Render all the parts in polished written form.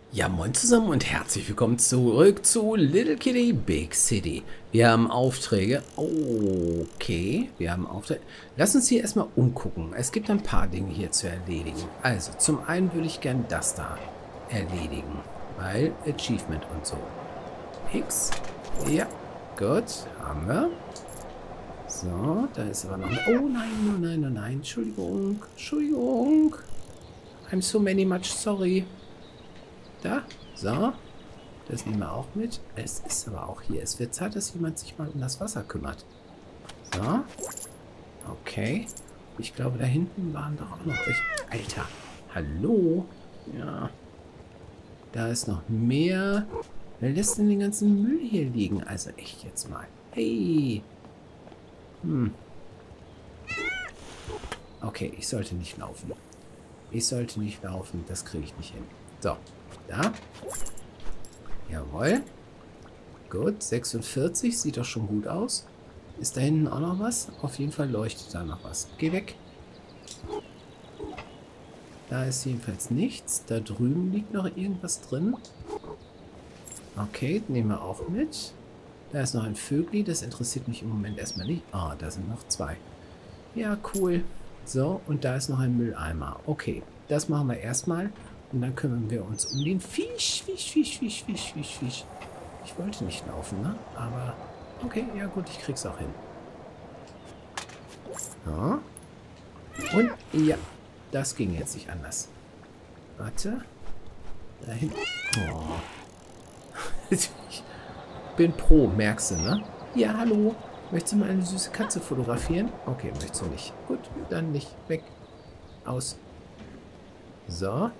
Ja, moin zusammen und herzlich willkommen zurück zu Little Kitty Big City. Wir haben Aufträge. Okay, wir haben Aufträge. Lass uns hier erstmal umgucken. Es gibt ein paar Dinge hier zu erledigen. Also, zum einen würde ich gern das da erledigen, weil Achievement und so. X. Ja, gut, haben wir. So, da ist aber noch... Oh nein, oh nein, oh nein. Entschuldigung, Entschuldigung. I'm so many much sorry. Da, so. Das nehmen wir auch mit. Es ist aber auch hier. Es wird Zeit, dass jemand sich mal um das Wasser kümmert. So. Okay. Ich glaube, da hinten waren doch auch noch welche. Alter. Hallo. Ja. Da ist noch mehr. Wer lässt denn den ganzen Müll hier liegen? Also echt jetzt mal. Hey. Okay, ich sollte nicht laufen. Ich sollte nicht laufen. Das kriege ich nicht hin. So. Da. Jawohl. Gut, 46. Sieht doch schon gut aus. Ist da hinten auch noch was? Auf jeden Fall leuchtet da noch was. Geh weg. Da ist jedenfalls nichts. Da drüben liegt noch irgendwas drin. Okay, nehmen wir auch mit. Da ist noch ein Vögli. Das interessiert mich im Moment erstmal nicht. Ah, da sind noch zwei. Ja, cool. So, und da ist noch ein Mülleimer. Okay, das machen wir erstmal. Und dann kümmern wir uns um den Fisch. Fisch. Ich wollte nicht laufen, ne? Aber okay, ja gut, ich krieg's auch hin. Ja. Und ja, das ging jetzt nicht anders. Warte. Da hinten. Oh. Ich bin pro, merkst du, ne? Ja, hallo. Möchtest du mal eine süße Katze fotografieren? Okay, möchtest du nicht. Gut, dann nicht. Weg. Aus. So.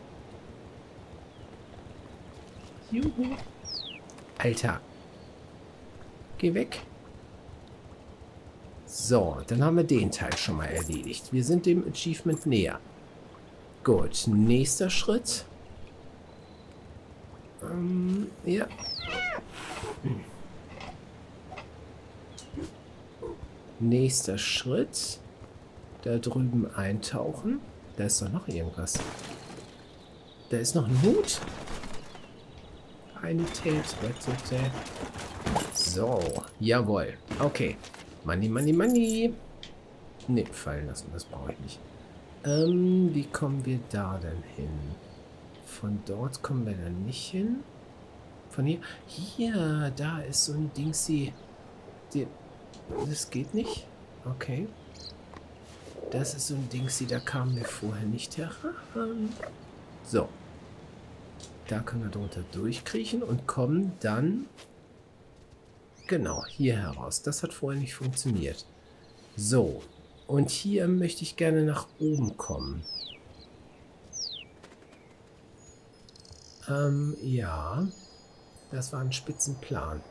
Juhu. Alter. Geh weg. So, dann haben wir den Teil schon mal erledigt. Wir sind dem Achievement näher. Gut, nächster Schritt. Ja. Nächster Schritt. Da drüben eintauchen. Da ist doch noch irgendwas. Da ist noch ein Hut. Qualität, rettete. So, jawohl. Okay. Money. Ne, fallen lassen, das brauche ich nicht. Wie kommen wir da denn hin? Von dort kommen wir dann nicht hin. Von hier. Hier, da ist so ein Dingsy. Das geht nicht. Okay. Das ist so ein Dingsy, da kamen wir vorher nicht heran. So. Da können wir drunter durchkriechen und kommen dann genau hier heraus. Das hat vorher nicht funktioniert. So. Und hier möchte ich gerne nach oben kommen. Ja. Das war ein Spitzenplan.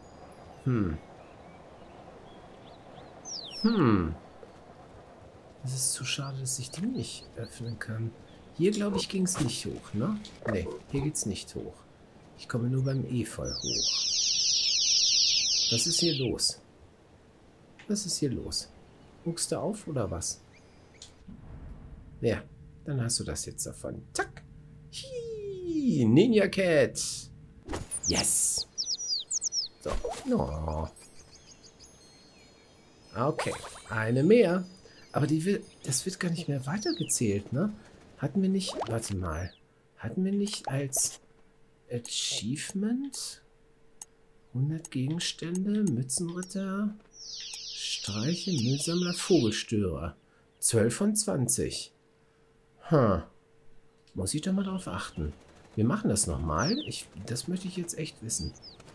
Es ist zu schade, dass ich die nicht öffnen kann. Hier, glaube ich, ging es nicht hoch, ne? Ne, hier geht es nicht hoch. Ich komme nur beim Efeu hoch. Was ist hier los? Was ist hier los? Guckst du auf oder was? Ja, dann hast du das jetzt davon. Zack. Hi, Ninja Cat. Yes. So. Oh. Okay, eine mehr. Aber das wird gar nicht mehr weitergezählt, ne? Hatten wir nicht... Warte mal. Hatten wir nicht als Achievement 100 Gegenstände, Mützenritter, Streiche, Müllsammler, Vogelstörer. 12 von 20. Muss ich doch mal drauf achten. Wir machen das nochmal. Das möchte ich jetzt echt wissen.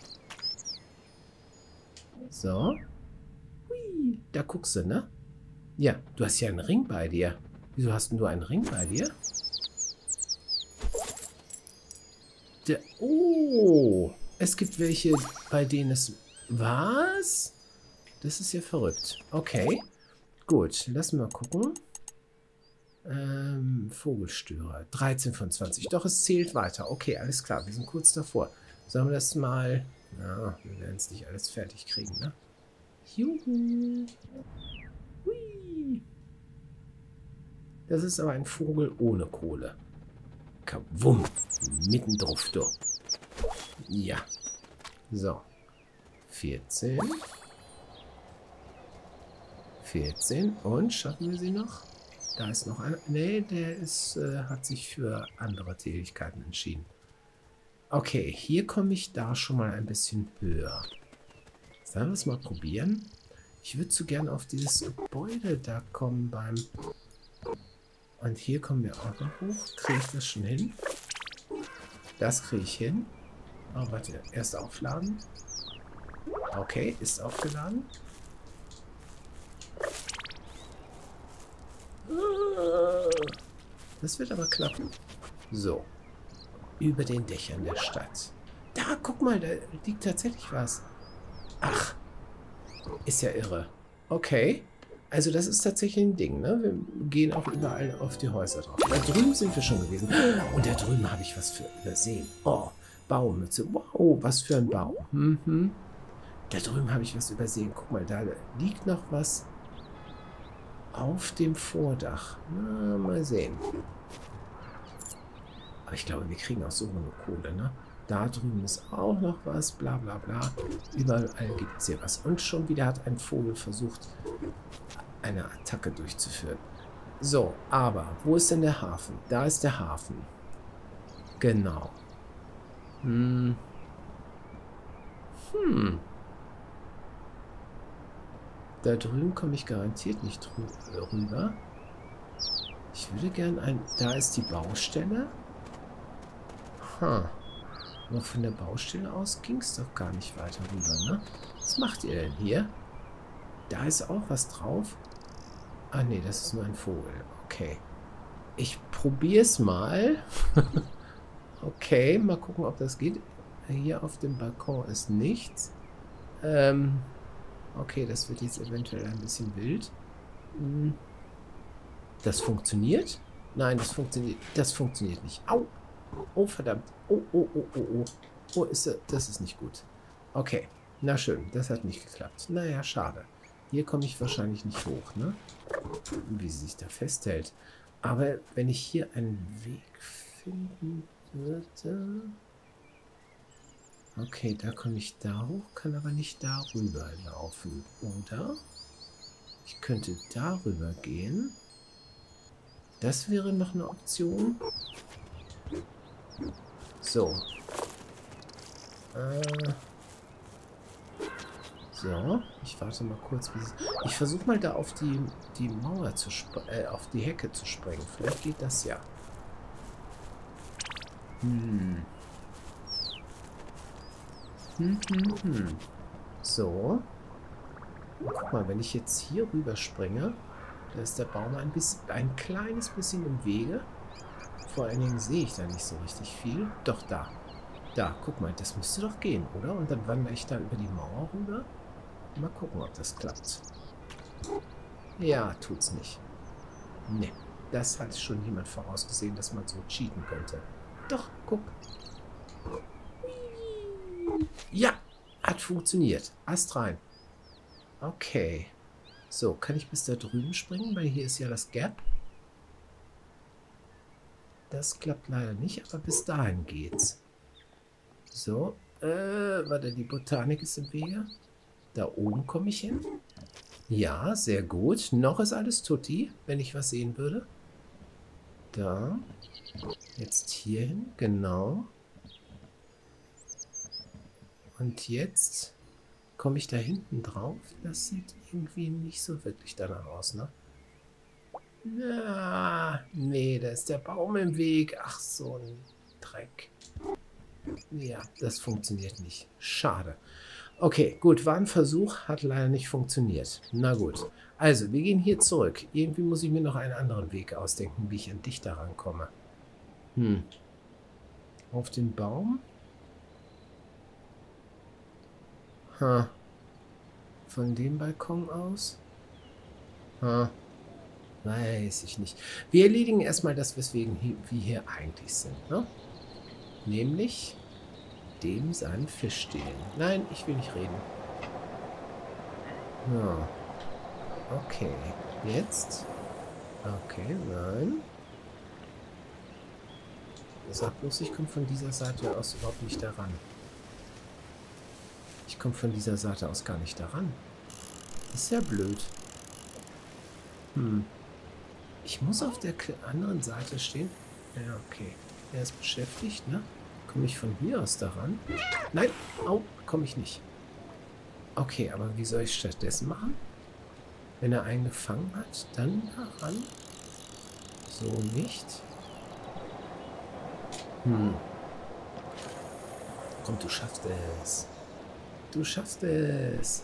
So. Hui, da guckst du, ne? Ja, du hast ja einen Ring bei dir. Wieso hast denn du einen Ring bei dir? Oh, es gibt welche, bei denen es... Was? Das ist ja verrückt. Okay, gut. Lass mal gucken. Vogelstörer. 13 von 20. Doch, es zählt weiter. Okay, alles klar. Wir sind kurz davor. Sollen wir das mal... Na, wir werden es nicht alles fertig kriegen, ne? Juhu. Hui. Das ist aber ein Vogel ohne Kohle. Kawum. Mitten drauf, du. Ja. So. 14. 14. Und schaffen wir sie noch? Da ist noch einer. Nee, der ist, hat sich für andere Tätigkeiten entschieden. Okay, hier komme ich da schon mal ein bisschen höher. Sollen wir es mal probieren? Ich würde so gern auf dieses Gebäude da kommen beim... Und hier kommen wir auch noch hoch. Kriege ich das schon hin? Das kriege ich hin. Oh, warte. Erst aufladen. Okay, ist aufgeladen. Das wird aber klappen. So. Über den Dächern der Stadt. Da, guck mal, da liegt tatsächlich was. Ach. Ist ja irre. Okay. Also das ist tatsächlich ein Ding, ne? Wir gehen auch überall auf die Häuser drauf. Da drüben sind wir schon gewesen. Und da drüben habe ich was für übersehen. Oh, Baumütze. Wow, was für ein Baum. Mhm. Da drüben habe ich was übersehen. Guck mal, da liegt noch was auf dem Vordach. Na, mal sehen. Aber ich glaube, wir kriegen auch so eine Kohle, ne? Da drüben ist auch noch was, bla bla bla. Überall gibt es hier was. Und schon wieder hat ein Vogel versucht, eine Attacke durchzuführen. So, aber wo ist denn der Hafen? Da ist der Hafen. Genau. Da drüben komme ich garantiert nicht rüber. Ich würde gern ein... Da ist die Baustelle. Aber von der Baustelle aus ging es doch gar nicht weiter rüber, ne? Was macht ihr denn hier? Da ist auch was drauf. Ah, nee, das ist nur ein Vogel. Okay. Ich probiere es mal. Okay, mal gucken, ob das geht. Hier auf dem Balkon ist nichts. Okay, das wird jetzt eventuell ein bisschen wild. Das funktioniert? Nein, das funktioniert nicht. Au! Oh, verdammt. Oh, oh, oh, oh, oh. Oh, das ist nicht gut. Okay, na schön, das hat nicht geklappt. Naja, schade. Hier komme ich wahrscheinlich nicht hoch, ne? Wie sie sich da festhält. Aber wenn ich hier einen Weg finden würde... Okay, da komme ich da hoch, kann aber nicht darüber laufen, oder? Ich könnte darüber gehen. Das wäre noch eine Option. So. So, ich warte mal kurz, bis ich versuche mal da auf die Mauer zu auf die Hecke zu springen. Vielleicht geht das ja. So. Und guck mal, wenn ich jetzt hier rüber springe, da ist der Baum ein kleines bisschen im Wege. Vor allen Dingen sehe ich da nicht so richtig viel. Doch, da. Da, guck mal, das müsste doch gehen, oder? Und dann wandere ich da über die Mauer rüber. Mal gucken, ob das klappt. Ja, tut's nicht. Ne, das hat schon jemand vorausgesehen, dass man so cheaten könnte. Doch, guck. Ja, hat funktioniert. Ast rein. Okay. So, kann ich bis da drüben springen? Weil hier ist ja das Gap. Das klappt leider nicht, aber bis dahin geht's. So, warte, die Botanik ist im Wege. Da oben komme ich hin. Ja, sehr gut. Noch ist alles tutti, wenn ich was sehen würde. Da. Jetzt hier hin, genau. Und jetzt komme ich da hinten drauf. Das sieht irgendwie nicht so wirklich danach aus, ne? Na, nee, da ist der Baum im Weg. Ach, so ein Dreck. Ja, das funktioniert nicht. Schade. Okay, gut, war ein Versuch, hat leider nicht funktioniert. Na gut. Also, wir gehen hier zurück. Irgendwie muss ich mir noch einen anderen Weg ausdenken, wie ich an dich da rankomme. Auf den Baum? Von dem Balkon aus? Weiß ich nicht. Wir erledigen erstmal das, weswegen wir hier eigentlich sind, ne? Nämlich dem seinen Fisch stehlen. Nein, ich will nicht reden. Ja. Okay. Jetzt? Okay, nein. Sag bloß, ich komme von dieser Seite aus überhaupt nicht daran. Ich komme von dieser Seite aus gar nicht daran. Ist ja blöd. Ich muss auf der anderen Seite stehen. Ja, okay. Er ist beschäftigt, ne? Komme ich von hier aus daran? Nein! Au, komme ich nicht. Okay, aber wie soll ich stattdessen machen? Wenn er einen gefangen hat, dann daran? So nicht. Komm, du schaffst es. Du schaffst es.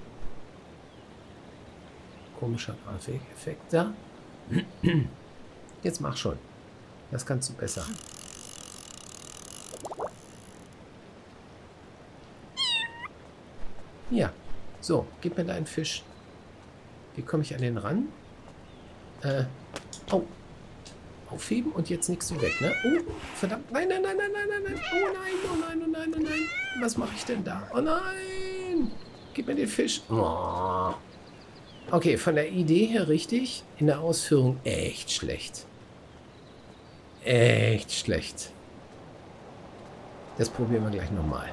Komischer Effekt da. Jetzt mach schon. Das kannst du besser. Ja. So, gib mir deinen Fisch. Wie komme ich an den ran? Oh. Aufheben und jetzt nichts wie weg, ne? Oh, verdammt. Nein, nein, nein, nein, nein, nein, nein. Oh nein, oh nein, oh nein, oh nein. Was mache ich denn da? Oh nein. Gib mir den Fisch. Oh. Okay, von der Idee her richtig. In der Ausführung echt schlecht. Echt schlecht. Das probieren wir gleich nochmal.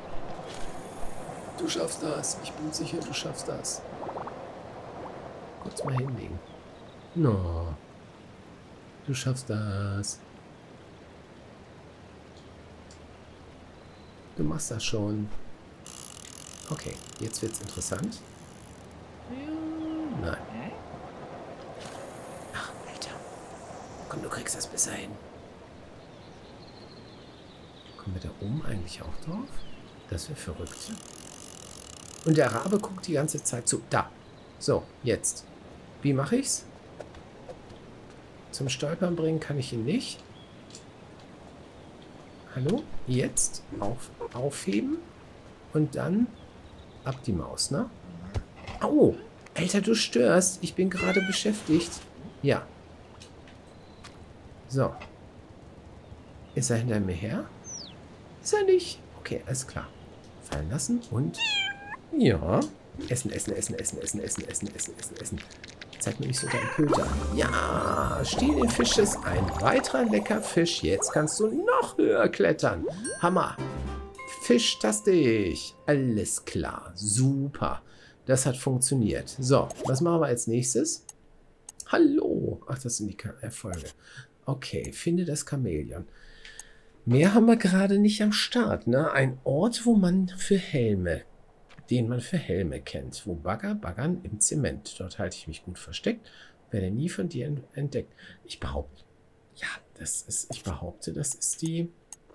Du schaffst das. Ich bin sicher, du schaffst das. Kurz mal hinlegen. No. Du schaffst das. Du machst das schon. Okay, jetzt wird's interessant. Ja, nein. Ach, Alter. Komm, du kriegst das besser hin. Kommen wir da oben eigentlich auch drauf? Das wäre verrückt. Und der Rabe guckt die ganze Zeit zu. Da. So, jetzt. Wie mache ich's? Zum Stolpern bringen kann ich ihn nicht. Hallo? Jetzt aufheben. Und dann ab die Maus, ne? Au! Alter, du störst. Ich bin gerade beschäftigt. Ja. So. Ist er hinter mir her? Ist er nicht? Okay, alles klar. Fallen lassen und... Ja. Essen, essen, essen, essen, essen, essen, essen, essen, essen, essen. Zeig mir nicht so deinen Köter. Ja, stiehl den Fisch ist ein weiterer lecker Fisch. Jetzt kannst du noch höher klettern. Hammer. Fischtastisch. Alles klar. Super. Das hat funktioniert. So, was machen wir als nächstes? Hallo. Ach, das sind die Erfolge. Okay, finde das Chamäleon. Mehr haben wir gerade nicht am Start, ne? Ein Ort, wo man für Helme, den man für Helme kennt. Wo Bagger baggern im Zement. Dort halte ich mich gut versteckt. Werde nie von dir entdeckt. Ich behaupte, ja, ich behaupte, das ist die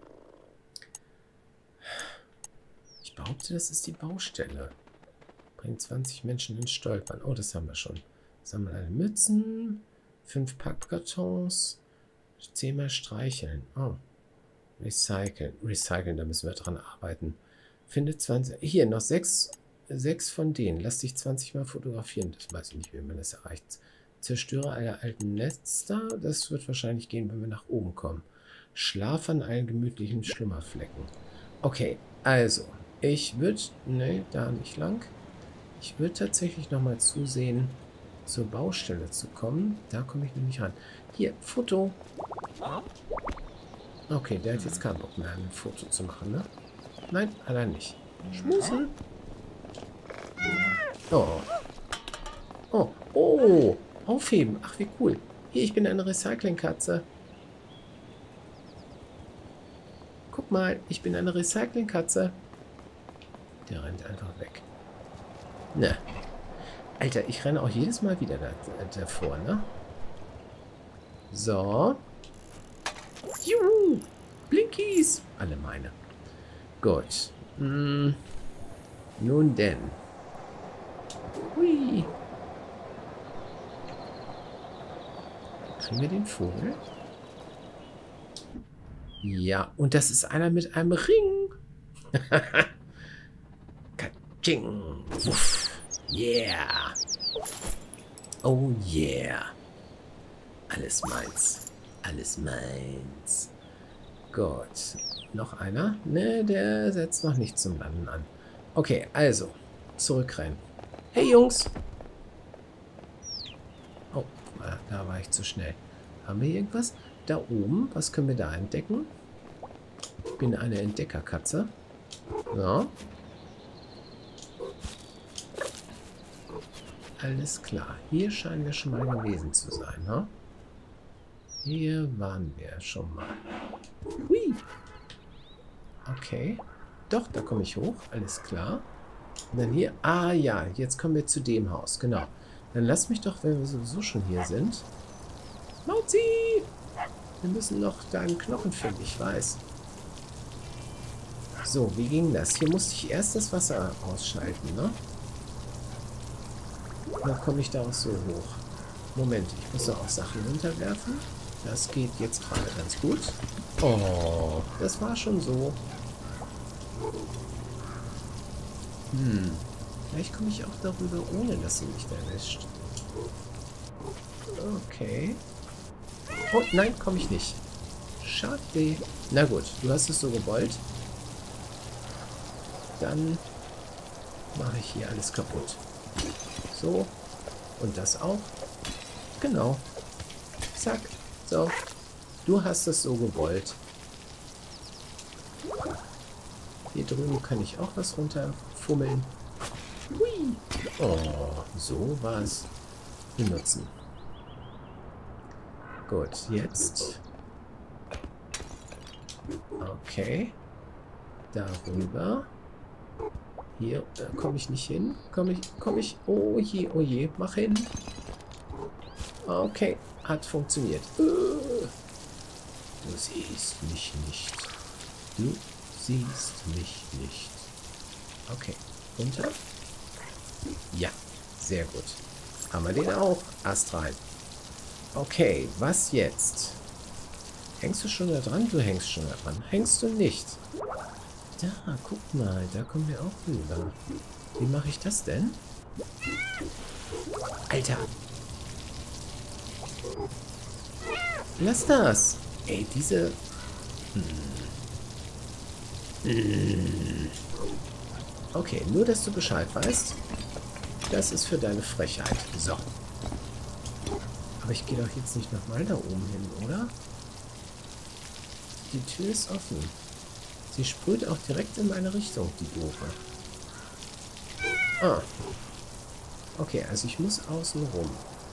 Baustelle. Bringt 20 Menschen ins Stolpern. Oh, das haben wir schon. Sammle alle Mützen. 5 Pappkartons. 10-mal streicheln. Oh. Recyceln. Recyceln, da müssen wir dran arbeiten. Finde 20. Hier, noch 6 von denen. Lass dich 20 Mal fotografieren. Das weiß ich nicht, wie man das erreicht. Zerstöre alle alten Nester. Das wird wahrscheinlich gehen, wenn wir nach oben kommen. Schlaf an allen gemütlichen Schlummerflecken. Okay, also. Ich würde... Ne, da nicht lang. Ich würde tatsächlich nochmal zusehen, zur Baustelle zu kommen. Da komme ich nämlich ran. Hier, Foto. Okay, der hat jetzt keinen Bock mehr, ein Foto zu machen, ne? Nein, hat er nicht. Schmusel. Oh. Oh. Oh. Aufheben. Ach, wie cool. Hier, ich bin eine Recyclingkatze. Guck mal, ich bin eine Recyclingkatze. Der rennt einfach weg. Ne. Alter, ich renne auch jedes Mal wieder davor, ne? So. Juhu. Blinkies. Alle meine. Gut. Nun denn. Hui. Kriegen wir den Vogel? Ja, und das ist einer mit einem Ring. Katsching. Uff. Yeah. Oh yeah. Alles meins. Alles meins. Gut. Noch einer? Ne, der setzt noch nicht zum Landen an. Okay, also. Zurückrennen. Hey, Jungs. Oh, da war ich zu schnell. Haben wir hier irgendwas? Da oben, was können wir da entdecken? Ich bin eine Entdeckerkatze. Ja. Alles klar. Hier scheinen wir schon mal gewesen zu sein, ne? Hier waren wir schon mal. Hui. Okay. Doch, da komme ich hoch. Alles klar. Und dann hier. Ah ja, jetzt kommen wir zu dem Haus. Genau. Dann lass mich doch, wenn wir sowieso schon hier sind. Mauzi! Wir müssen noch deinen Knochen finden, ich weiß. So, wie ging das? Hier musste ich erst das Wasser ausschalten, ne? Dann komme ich da auch so hoch. Moment, ich muss da auch Sachen runterwerfen. Das geht jetzt gerade ganz gut. Oh, das war schon so. Vielleicht komme ich auch darüber, ohne dass sie mich erwischt. Okay. Oh, nein, komme ich nicht. Schade. Na gut, du hast es so gewollt. Dann mache ich hier alles kaputt. So. Und das auch. Genau. Zack. So. Du hast es so gewollt. Hier drüben kann ich auch was runterfummeln. Hui. Oh, so was benutzen. Gut, jetzt. Okay. Darüber. Hier komme ich nicht hin. Komme ich. Oh je, mach hin. Okay, hat funktioniert. Du siehst mich nicht. Du siehst mich nicht. Okay, runter. Ja, sehr gut. Haben wir den auch. Ast rein. Okay, was jetzt? Hängst du schon da dran? Du hängst schon da dran. Hängst du nicht? Da, guck mal, da kommen wir auch rüber. Wie mache ich das denn? Alter! Lass das! Ey, diese... Okay, nur, dass du Bescheid weißt. Das ist für deine Frechheit. So. Aber ich gehe doch jetzt nicht nochmal da oben hin, oder? Die Tür ist offen. Sie sprüht auch direkt in meine Richtung, die Doofe. Ah. Okay, also ich muss außen rum.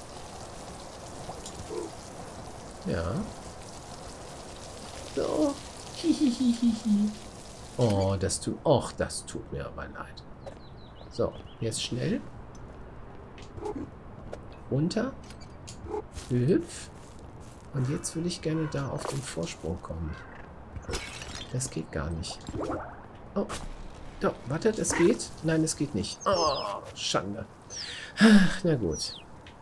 Ja. So. Hihihihi. Oh, das tut... Och, das tut mir aber leid. So, jetzt schnell. Runter. Hüpf. Und jetzt will ich gerne da auf den Vorsprung kommen. Das geht gar nicht. Oh. Doch, wartet, es geht? Nein, es geht nicht. Oh, Schande. Ach, na gut.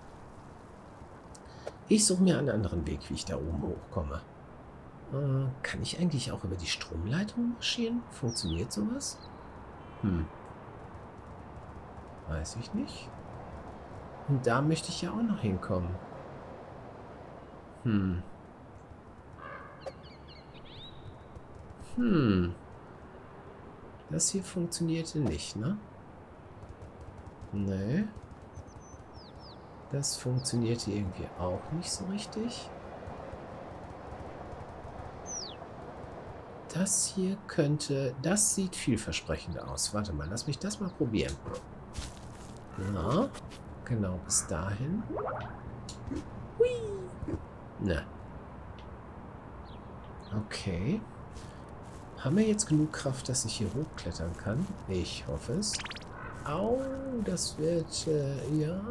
Ich suche mir einen anderen Weg, wie ich da oben hochkomme. Kann ich eigentlich auch über die Stromleitung marschieren? Funktioniert sowas? Weiß ich nicht. Und da möchte ich ja auch noch hinkommen. Das hier funktionierte nicht, ne? Nee. Das funktionierte irgendwie auch nicht so richtig. Das hier könnte... Das sieht vielversprechend aus. Warte mal, lass mich das mal probieren. Ja, genau bis dahin. Hui. Na. Okay. Haben wir jetzt genug Kraft, dass ich hier hochklettern kann? Ich hoffe es. Au, das wird... ja...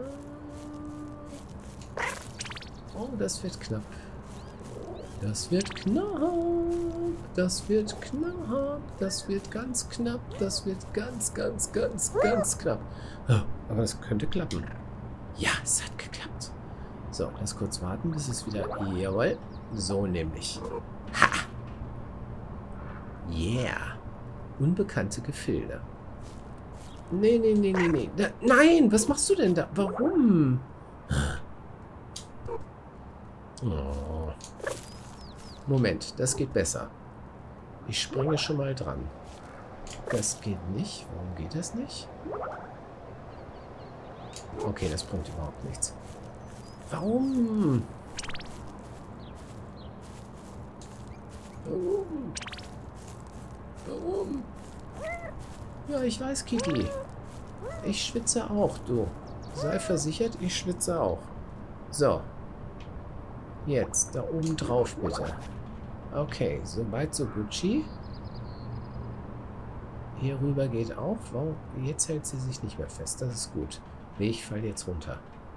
Oh, das wird knapp. Das wird knapp. Das wird knapp. Das wird ganz knapp. Das wird ganz knapp. Oh, aber das könnte klappen. Ja, es hat geklappt. So, lass kurz warten, bis es wieder... Jawohl. So nämlich. Ha! Yeah. Unbekannte Gefilde. Nee. Da, nein, was machst du denn da? Warum? Oh. Moment, das geht besser. Ich springe schon mal dran. Das geht nicht. Warum geht das nicht? Okay, das bringt überhaupt nichts. Warum? Warum? Warum? Ja, ich weiß, Kitty. Ich schwitze auch, du. Sei versichert, ich schwitze auch. So. Jetzt, da oben drauf, bitte. Okay, soweit so Gucci. Hier rüber geht auch. Wow, jetzt hält sie sich nicht mehr fest. Das ist gut. Wehe, ich falle jetzt runter.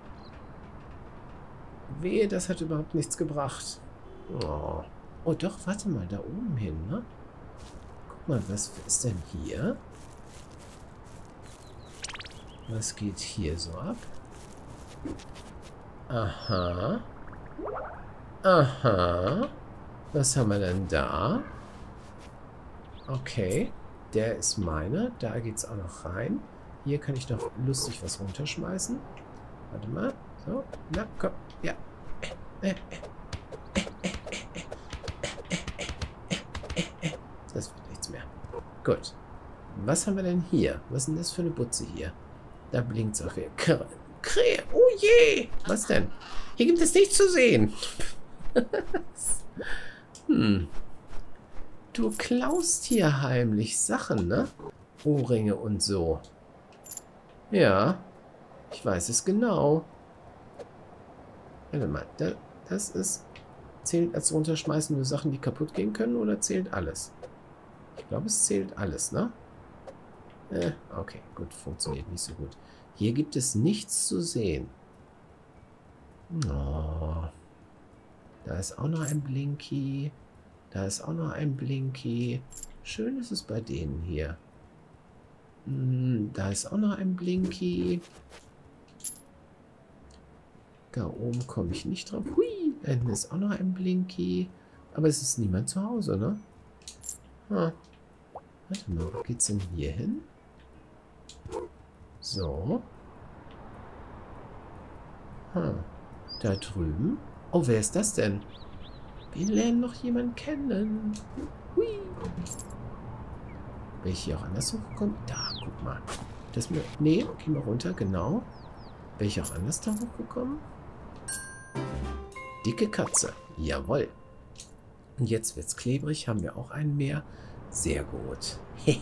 Wehe, das hat überhaupt nichts gebracht. Oh. Oh, doch, warte mal, da oben hin, ne? Guck mal, was ist denn hier? Was geht hier so ab? Aha. Aha. Was haben wir denn da? Okay. Der ist meiner. Da geht's auch noch rein. Hier kann ich noch lustig was runterschmeißen. Warte mal. So. Na, komm. Ja. Das wird nichts mehr. Gut. Was haben wir denn hier? Was ist denn das für eine Butze hier? Da blinkt es auch wieder. Oh je! Was denn? Hier gibt es nichts zu sehen. Du klaust hier heimlich Sachen, ne? Ohrringe und so. Ja. Ich weiß es genau. Warte mal. Das ist... Zählt als runterschmeißen nur Sachen, die kaputt gehen können, oder zählt alles? Ich glaube, es zählt alles, ne? Okay, gut. Funktioniert nicht so gut. Hier gibt es nichts zu sehen. Oh. Da ist auch noch ein Blinky. Da ist auch noch ein Blinky. Schön ist es bei denen hier. Da ist auch noch ein Blinky. Da oben komme ich nicht drauf. Hui, da hinten ist auch noch ein Blinky. Aber es ist niemand zu Hause, ne? Ah. Warte mal, wo geht's denn hier hin? So. Da drüben. Oh, wer ist das denn? Wir lernen noch jemanden kennen. Hui. Bin ich hier auch anders hochgekommen? Da, guck mal. Das mir. Nee, geh mal runter, genau. Bin ich auch anders da hochgekommen? Dicke Katze. Jawohl. Und jetzt wird's klebrig. Haben wir auch einen mehr? Sehr gut.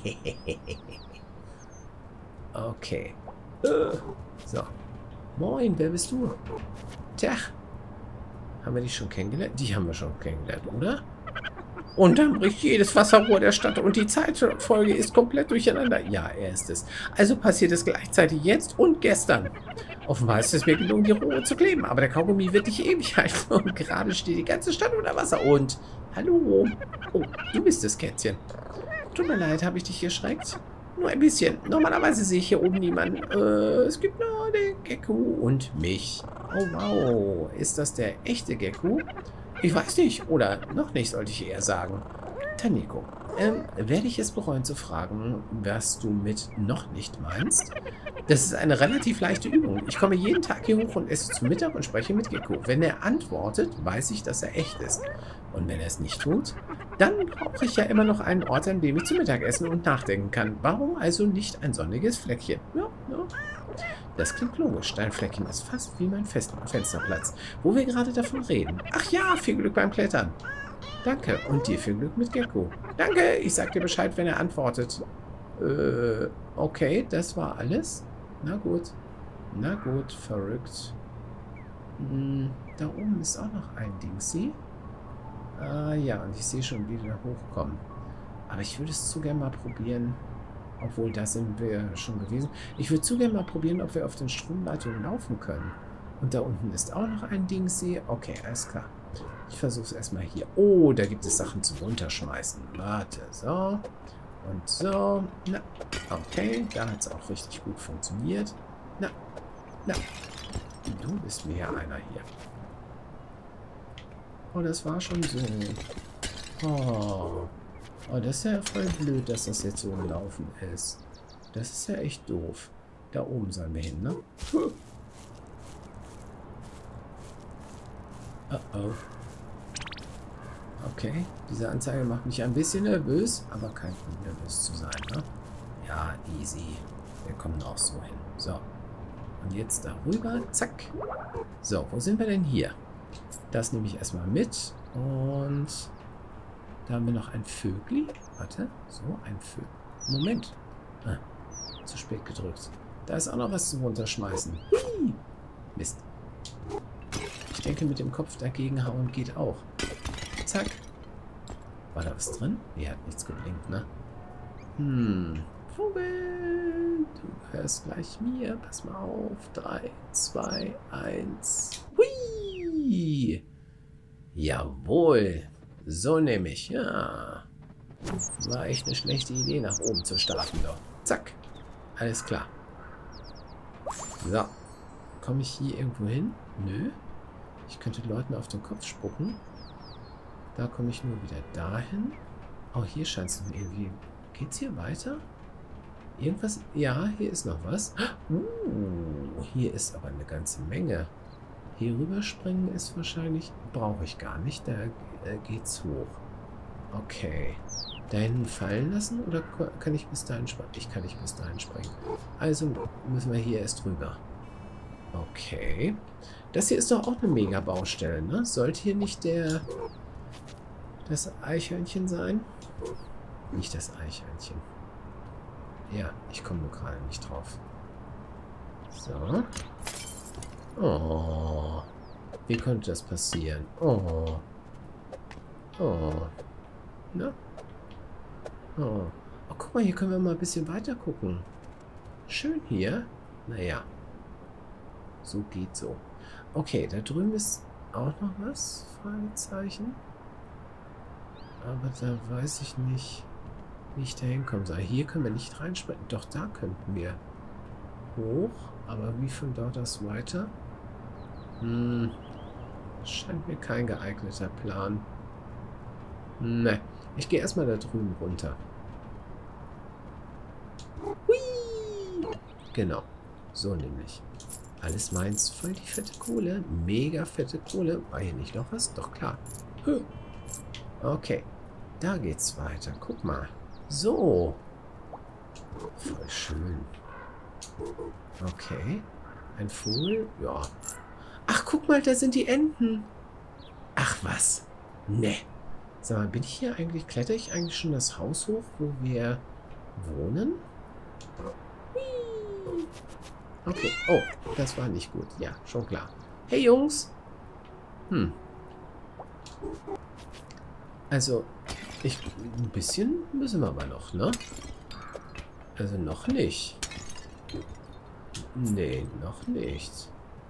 Okay. So. Moin, wer bist du? Tja. Haben wir die schon kennengelernt? Die haben wir schon kennengelernt, oder? Und dann bricht jedes Wasserrohr der Stadt und die Zeitfolge ist komplett durcheinander. Ja, er ist es. Also passiert es gleichzeitig jetzt und gestern. Offenbar ist es mir gelungen, die Rohre zu kleben, aber der Kaugummi wird nicht ewig halten und gerade steht die ganze Stadt unter Wasser. Und, hallo. Oh, du bist es, Kätzchen. Tut mir leid, habe ich dich erschreckt? Nur ein bisschen. Normalerweise sehe ich hier oben niemanden. Es gibt nur den Gecko und mich. Oh, wow. Ist das der echte Gecko? Ich weiß nicht. Oder noch nicht, sollte ich eher sagen. Taniko, werde ich es bereuen zu fragen, was du mit noch nicht meinst? Das ist eine relativ leichte Übung. Ich komme jeden Tag hier hoch und esse zu Mittag und spreche mit Gecko. Wenn er antwortet, weiß ich, dass er echt ist. Und wenn er es nicht tut, dann brauche ich ja immer noch einen Ort, an dem ich zu Mittag essen und nachdenken kann. Warum also nicht ein sonniges Fleckchen? Ja, ja. Das klingt logisch. Dein Fleckchen ist fast wie mein Fensterplatz, wo wir gerade davon reden. Ach ja, viel Glück beim Klettern. Danke. Und dir viel Glück mit Gecko. Danke. Ich sag dir Bescheid, wenn er antwortet. Okay, das war alles. Na gut. Na gut, verrückt. Da oben ist auch noch ein Dingsy. Ah ja, und ich sehe schon, wie wir hochkommen. Aber ich würde es zu gerne mal probieren. Obwohl, da sind wir schon gewesen. Ich würde zu gerne mal probieren, ob wir auf den Stromleitungen laufen können. Und da unten ist auch noch ein Dingsy. Okay, alles klar. Ich versuche es erstmal hier. Oh, da gibt es Sachen zum Runterschmeißen. Warte, so. Und so. Na, okay, da hat es auch richtig gut funktioniert. Na, na. Du bist mir ja einer hier. Oh, das war schon so. Oh. Oh, das ist ja voll blöd, dass das jetzt so gelaufen ist. Das ist ja echt doof. Da oben sollen wir hin, ne? Oh. Okay, diese Anzeige macht mich ein bisschen nervös, aber kein Grund, nervös zu sein, ne? Ja, easy. Wir kommen auch so hin. So. Und jetzt darüber. Zack. So, wo sind wir denn hier? Das nehme ich erstmal mit. Und Da haben wir noch ein Vögli. Warte, so, ein Vögel. Moment. Ah, zu spät gedrückt. Da ist auch noch was zum Runterschmeißen. Hui. Mist. Ich denke, mit dem Kopf dagegen hauen geht auch. Zack. War da was drin? Nee, hat nichts geblinkt, ne? Vogel, du hörst gleich mir. Pass mal auf. 3, 2, 1. Hui! Jawohl. So nehme ich. Ja. War echt eine schlechte Idee, nach oben zu starten, doch. Zack. Alles klar. So. Komme ich hier irgendwo hin? Nö. Ich könnte Leuten auf den Kopf spucken. Da komme ich nur wieder dahin. Oh, hier scheint es irgendwie... Geht's hier weiter? Irgendwas? Ja, hier ist noch was. Hier ist aber eine ganze Menge. Hier rüberspringen ist wahrscheinlich... Brauche ich gar nicht. Da geht's hoch. Okay. Da hinten fallen lassen? Oder kann ich bis dahin springen? Ich kann nicht bis dahin springen. Also müssen wir hier erst rüber. Okay. Das hier ist doch auch eine Mega-Baustelle, ne? Sollte hier nicht das Eichhörnchen sein? Nicht das Eichhörnchen. Ja, ich komme nur gerade nicht drauf. So. Oh. Wie konnte das passieren? Oh. Oh. Na? Oh. Oh, guck mal, hier können wir mal ein bisschen weiter gucken. Schön hier. Naja. So geht so. Okay, da drüben ist auch noch was? Fragezeichen. Aber da weiß ich nicht, wie ich da hinkommen soll. Hier können wir nicht reinspringen. Doch, da könnten wir hoch. Aber wie von dort aus weiter? Scheint mir kein geeigneter Plan. Ne. Ich gehe erstmal da drüben runter. Hui! Genau. So nämlich. Alles meins. Voll die fette Kohle. Mega fette Kohle. War hier nicht noch was? Doch, klar. Okay. Da geht's weiter. Guck mal. So. Voll schön. Okay. Ein Vogel? Ja. Ach, guck mal, da sind die Enten. Ach, was? Ne. Sag mal, bin ich hier eigentlich, kletter ich eigentlich schon das Haus hoch, wo wir wohnen? Okay. Oh, das war nicht gut. Ja, schon klar. Hey, Jungs. Also, ein bisschen müssen wir aber noch, ne? Also noch nicht. Nee, noch nicht.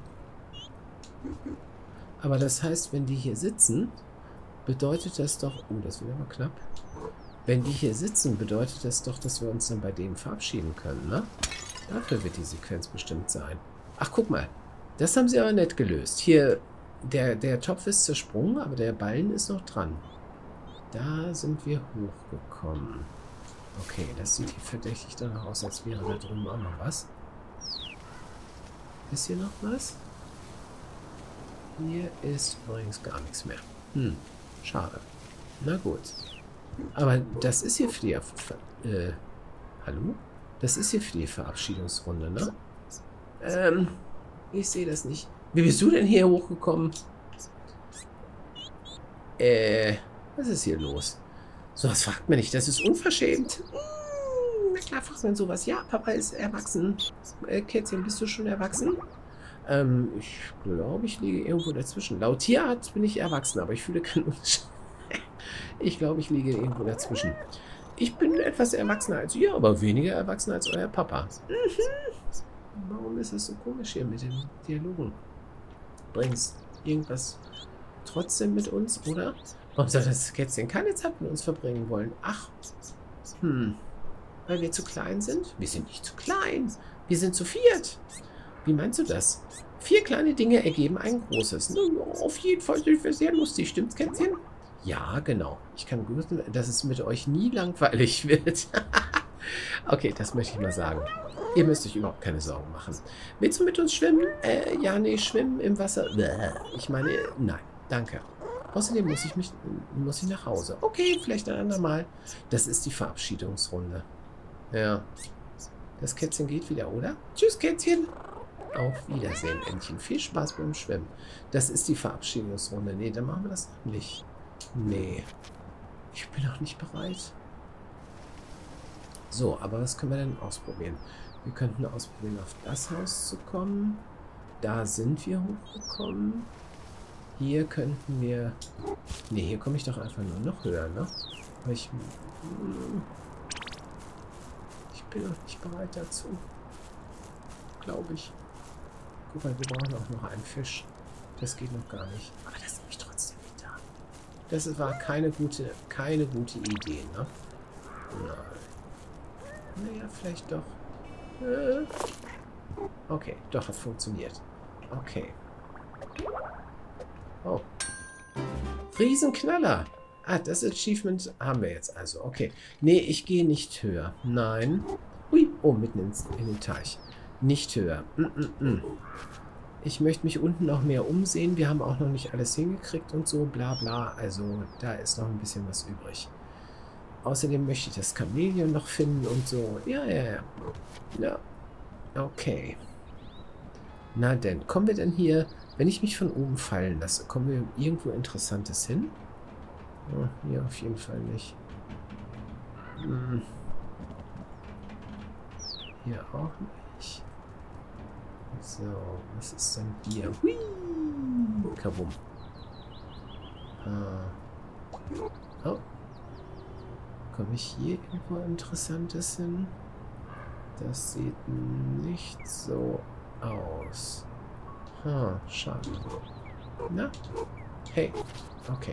Aber das heißt, wenn die hier sitzen, bedeutet das doch... Oh, das wird aber knapp. Wenn die hier sitzen, bedeutet das doch, dass wir uns dann bei denen verabschieden können, ne? Dafür wird die Sequenz bestimmt sein. Ach, guck mal. Das haben sie aber nett gelöst. Hier, der Topf ist zersprungen, aber der Ballen ist noch dran. Da sind wir hochgekommen. Okay, das sieht hier verdächtig danach aus, als wäre da drüben auch noch was. Ist hier noch was? Hier ist übrigens gar nichts mehr. Schade. Na gut. Aber das ist hier für die... hallo? Das ist hier für die Verabschiedungsrunde, ne? Ich sehe das nicht. Wie bist du denn hier hochgekommen? Was ist hier los? So was fragt man nicht. Das ist unverschämt. Na klar fragt man sowas. Ja, Papa ist erwachsen. Kätzchen, bist du schon erwachsen? Ich glaube, ich liege irgendwo dazwischen. Laut Tierarzt bin ich erwachsen, aber ich fühle keinen Unterschied. Ich glaube, ich liege irgendwo dazwischen. Ich bin etwas erwachsener als ihr, aber weniger erwachsen als euer Papa. Warum ist das so komisch hier mit den Dialogen? Bringst irgendwas trotzdem mit uns, oder? Warum soll das Kätzchen keine Zeit mit uns verbringen wollen? Ach, weil wir zu klein sind? Wir sind nicht zu klein. Wir sind zu viert. Wie meinst du das? 4 kleine Dinge ergeben ein großes. Auf jeden Fall sind wir sehr lustig, stimmt's, Kätzchen? Ja, genau. Ich kann gut, dass es mit euch nie langweilig wird. Okay, das möchte ich mal sagen. Ihr müsst euch überhaupt keine Sorgen machen. Willst du mit uns schwimmen? Ja, nee, schwimmen im Wasser. Ich meine, nein, danke. Außerdem muss ich nach Hause. Okay, vielleicht ein andermal. Das ist die Verabschiedungsrunde. Ja. Das Kätzchen geht wieder, oder? Tschüss, Kätzchen. Auf Wiedersehen, Entchen. Viel Spaß beim Schwimmen. Das ist die Verabschiedungsrunde. Nee, dann machen wir das nicht. Nee. Ich bin noch nicht bereit. So, aber was können wir denn ausprobieren? Wir könnten ausprobieren, auf das Haus zu kommen. Da sind wir hochgekommen. Hier könnten wir... Ne, hier komme ich doch einfach nur noch höher, ne? Aber ich bin noch nicht bereit dazu. Glaube ich. Guck mal, wir brauchen auch noch einen Fisch. Das geht noch gar nicht. Aber das nehme ich trotzdem wieder. Das war keine gute Idee, ne? Nein. Naja, vielleicht doch. Okay, doch, hat funktioniert. Okay. Oh. Riesenknaller. Ah, das Achievement haben wir jetzt also. Okay. Nee, ich gehe nicht höher. Nein. Hui. Oh, mitten in den Teich. Nicht höher. Ich möchte mich unten noch mehr umsehen. Wir haben auch noch nicht alles hingekriegt und so. Bla bla. Also, da ist noch ein bisschen was übrig. Außerdem möchte ich das Chamäleon noch finden und so. Ja. Ja. Okay. Na denn, kommen wir denn hier, wenn ich mich von oben fallen lasse, kommen wir irgendwo Interessantes hin? Oh, hier auf jeden Fall nicht. Hier auch nicht. So, was ist denn hier? Hui! Kabum. Oh. Komme ich hier irgendwo Interessantes hin? Das sieht nicht so aus. Schade. Na? Hey. Okay.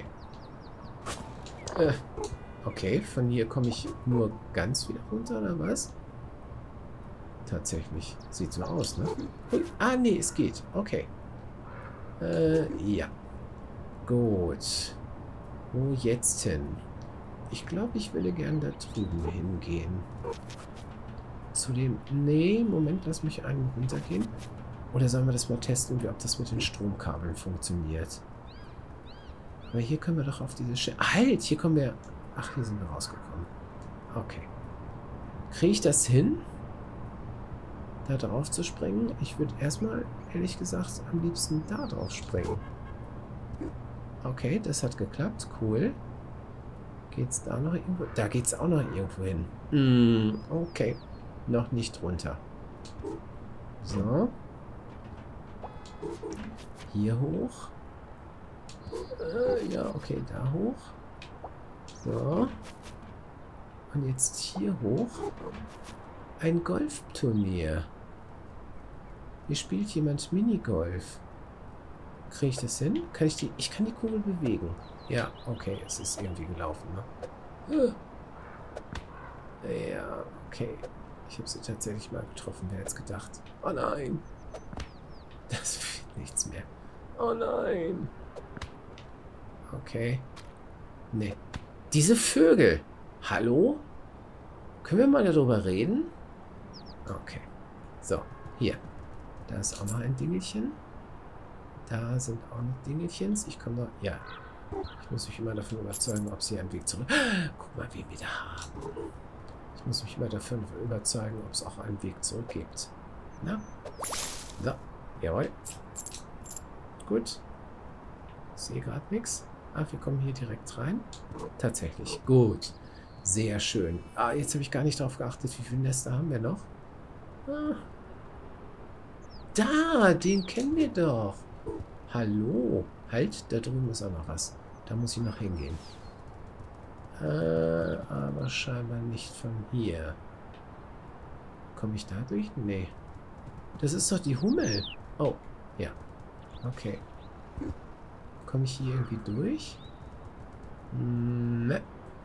Okay, von hier komme ich nur ganz wieder runter, oder was? Tatsächlich. Sieht so aus, ne? Ah, nee, es geht. Okay. Ja. Gut. Wo jetzt hin? Ich glaube, ich würde gern da drüben hingehen. Zu dem... Nee, Moment, lass mich einen runtergehen. Oder sollen wir das mal testen, ob das mit den Stromkabeln funktioniert? Aber hier können wir doch auf diese Stelle... Halt! Hier kommen wir... Ach, hier sind wir rausgekommen. Okay. Kriege ich das hin? Da drauf zu springen? Ich würde erstmal, ehrlich gesagt, am liebsten da drauf springen. Okay, das hat geklappt. Cool. Geht's da noch irgendwo? Da geht's auch noch irgendwo hin. Okay. Noch nicht runter. So. Hier hoch. Ja, okay, da hoch. So. Und jetzt hier hoch. Ein Golfturnier. Hier spielt jemand Minigolf. Kriege ich das hin? Kann ich die... Ich kann die Kugel bewegen. Ja, okay, es ist irgendwie gelaufen, ne? Ja, okay. Ich habe sie tatsächlich mal getroffen, wer jetzt gedacht. Oh nein. Das wird nichts mehr. Oh nein. Okay. Nee. Diese Vögel. Hallo? Können wir mal darüber reden? Okay. So, hier. Da ist auch noch ein Dingelchen. Da sind auch noch Dingelchens. Ich komme noch... Ja. Ich muss mich immer davon überzeugen, ob sie einen Weg zurück... Guck mal, wen wir da haben. Ich muss mich immer davon überzeugen, ob es auch einen Weg zurück gibt. Na? So. Jawohl. Gut. Ich sehe gerade nichts. Ah, wir kommen hier direkt rein. Tatsächlich. Gut. Sehr schön. Ah, jetzt habe ich gar nicht darauf geachtet, wie viele Nester haben wir noch. Ah. Da, den kennen wir doch. Hallo. Halt, da drüben ist auch noch was. Da muss ich noch hingehen. Aber scheinbar nicht von hier. Komme ich da durch? Nee. Das ist doch die Hummel. Oh, ja. Okay. Komme ich hier irgendwie durch? Ne.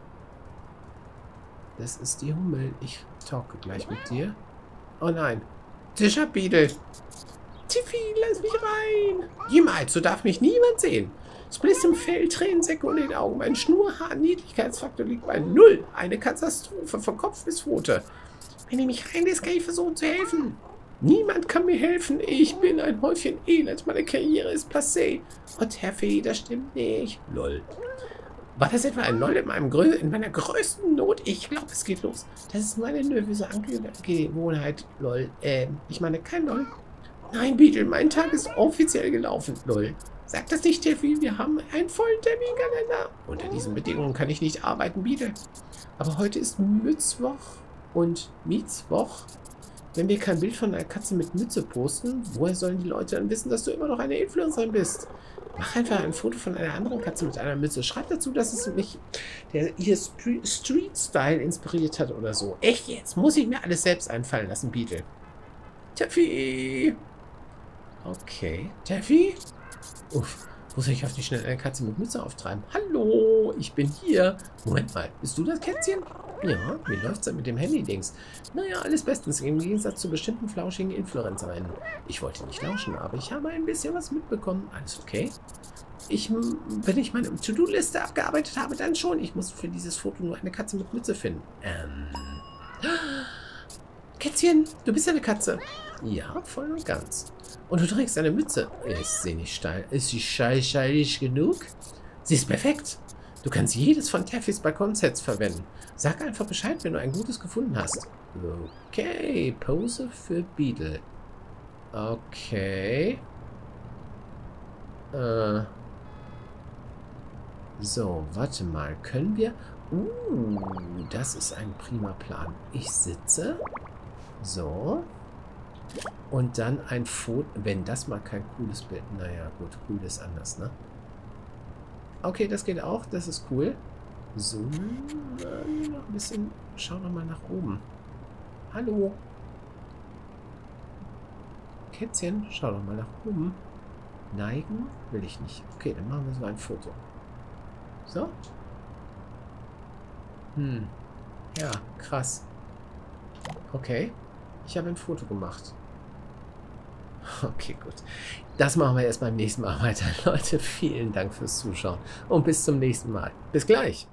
Das ist die Hummel. Ich talke gleich mit dir. Oh nein. Tischerbiedel. Tiffy, lass mich rein. Jemals, so darf mich niemand sehen. Spliss im Fell, Tränensäcke unter den Augen. Mein Schnurrhaar, Niedlichkeitsfaktor liegt bei 0. Eine Katastrophe von Kopf bis Pfote. Wenn ihr mich reinlässt, kann ich versuchen zu helfen. Niemand kann mir helfen. Ich bin ein Häufchen Elend. Meine Karriere ist passé. Oh, Taffy, das stimmt nicht. Lol. War das etwa ein LOL in meiner größten Not? Ich glaube, es geht los. Das ist nur eine nervöse Angewohnheit. LOL. Ich meine, kein LOL. Nein, Beetle, mein Tag ist offiziell gelaufen. LOL. Sag das nicht, Steffi. Wir haben einen vollen Terminkalender. Unter diesen Bedingungen kann ich nicht arbeiten, bitte. Aber heute ist Mittwoch und Mittwoch. Wenn wir kein Bild von einer Katze mit Mütze posten, woher sollen die Leute dann wissen, dass du immer noch eine Influencerin bist? Mach einfach ein Foto von einer anderen Katze mit einer Mütze. Schreib dazu, dass es mich ihr Street-Style inspiriert hat oder so. Echt jetzt? Muss ich mir alles selbst einfallen lassen, Beetle? Teffi! Okay. Teffi? Uff. Muss ich auf die schnell eine Katze mit Mütze auftreiben? Hallo, ich bin hier. Moment mal, bist du das Kätzchen? Ja, wie läuft's denn mit dem Handy-Dings? Naja, alles bestens, im Gegensatz zu bestimmten flauschigen Influencerinnen. Ich wollte nicht lauschen, aber ich habe ein bisschen was mitbekommen. Alles okay? Wenn ich meine To-Do-Liste abgearbeitet habe, dann schon. Ich muss für dieses Foto nur eine Katze mit Mütze finden. Kätzchen, du bist eine Katze. Ja, voll und ganz. Und du trägst eine Mütze. Ist sie nicht steil? Ist sie stylisch genug? Sie ist perfekt. Du kannst jedes von Teffys Balkonsets verwenden. Sag einfach Bescheid, wenn du ein gutes gefunden hast. Okay, Pose für Beetle. Okay. So, warte mal. Können wir... das ist ein prima Plan. Ich sitze. So. Und dann ein Foto. Wenn das mal kein cooles Bild. Naja, gut. Cool ist anders, ne? Okay, das geht auch. Das ist cool. So. Noch ein bisschen. Schau noch mal nach oben. Hallo. Kätzchen, schau doch mal nach oben. Neigen will ich nicht. Okay, dann machen wir so ein Foto. So. Ja, krass. Okay. Ich habe ein Foto gemacht. Okay, gut. Das machen wir erst beim nächsten Mal weiter. Leute, vielen Dank fürs Zuschauen. Und bis zum nächsten Mal. Bis gleich.